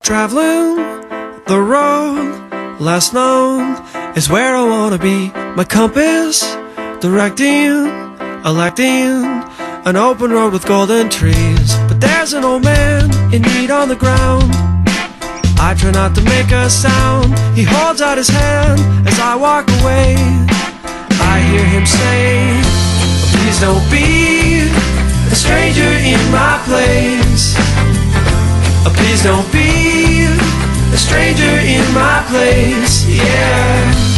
Traveling the road less known is where I wanna be. My compass directing, electing an open road with golden trees. But there's an old man in need on the ground. I try not to make a sound. He holds out his hand as I walk away. I hear him say, please don't be a stranger in my place. Please don't be a stranger in my place, yeah.